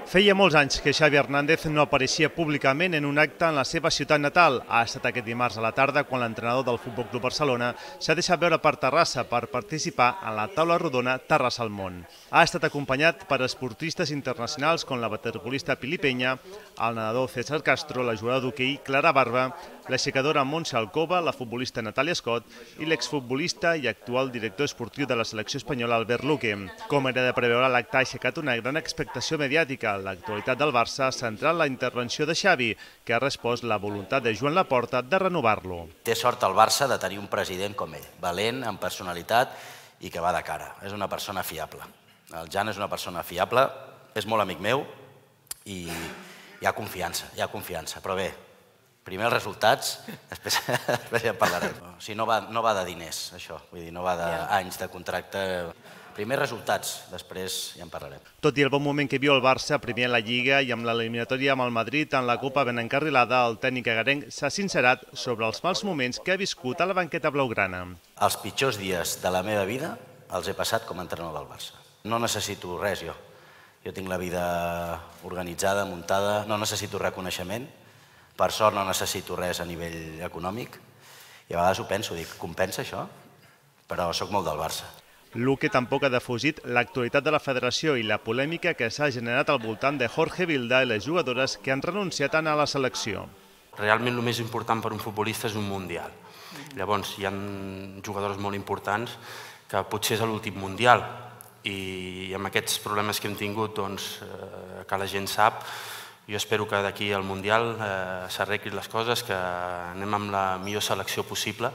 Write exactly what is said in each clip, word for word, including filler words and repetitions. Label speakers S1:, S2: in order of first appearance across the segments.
S1: Feia molts anys que Xavi Hernández no apareixia públicament en un acte en la seva ciutat natal. Ha estat aquest dimarts a la tarda quan l'entrenador del Futbol Club Barcelona s'ha deixat veure per Terrassa per participar en la taula rodona Terrassa al món. Ha estat acompanyat per esportistes internacionals com la waterpolista Pili Peña, el nedador César Castro, la jugadora d'hoquei Clara Barba, l'aixecadora Montse Alcoba, la futbolista Natàlia Scott i l'exfutbolista i actual director esportiu de la selecció espanyola Albert Luque. Com era de preveure, l'acte ha aixecat una gran expectació mediàtica. L'actualitat del Barça ha centrat la intervenció de Xavi, que ha respost la voluntat de Joan Laporta de renovar-lo.
S2: Té sort el Barça de tenir un president com ell, valent, amb personalitat i que va de cara. És una persona fiable. El Jan és una persona fiable, és molt amic meu i hi ha confiança, hi ha confiança. Però bé, primer els resultats, després, després ja en parlarem. O sigui, no va, no va de diners, això. Vull dir, no va d'anys de contracte. Primer resultats, després ja en parlarem.
S1: Tot i el bon moment que viu el Barça, primer en la Lliga i amb l'eliminatòria amb el Madrid en la Copa ben encarrilada, el tècnic agarenc s'ha sincerat sobre els mals moments que ha viscut a la banqueta blaugrana.
S2: Els pitjors dies de la meva vida els he passat com a entrenador del Barça. No necessito res, jo. Jo tinc la vida organitzada, muntada, no necessito reconeixement. Per sort no necessito res a nivell econòmic. I a vegades ho penso, dic, compensa això? Però sóc molt del Barça.
S1: Luque tampoc ha defugit l'actualitat de la federació i la polèmica que s'ha generat al voltant de Jorge Vilda i les jugadores que han renunciat a anar a la selecció.
S3: Realment el més important per un futbolista és un mundial. Llavors hi ha jugadors molt importants que potser és l'últim mundial i amb aquests problemes que hem tingut que la gent sap, jo espero que d'aquí al Mundial s'arreglin les coses, que anem amb la millor selecció possible,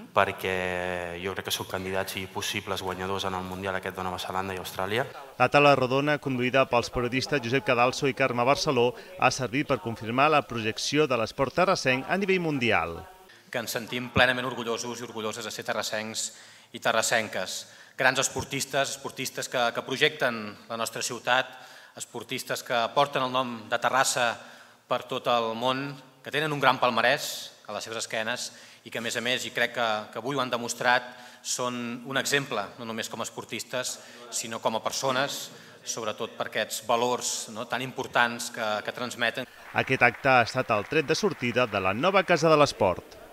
S3: perquè jo crec que són candidats i possibles guanyadors en el Mundial aquest de Nova Zelanda i Austràlia.
S1: La taula rodona, conduïda pels periodistes Josep Cadalso i Carme Barceló, ha servit per confirmar la projecció de l'esport terrassenc a nivell mundial.
S4: Que ens sentim plenament orgullosos i orgulloses de ser terrassencs i terrassenques. Grans esportistes, esportistes que, que projecten la nostra ciutat, esportistes que porten el nom de Terrassa per tot el món, que tenen un gran palmarès a les seves esquenes i que, a més a més, i crec que, que avui ho han demostrat, són un exemple, no només com a esportistes, sinó com a persones, sobretot per aquests valors no, tan importants que, que transmeten.
S1: Aquest acte ha estat el tret de sortida de la nova Casa de l'Esport.